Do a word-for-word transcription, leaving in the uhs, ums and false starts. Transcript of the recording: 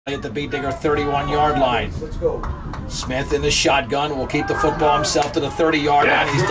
at the Beat Digger thirty-one yard line. Let's go. Smith in the shotgun will keep the football himself to the thirty yard line. He's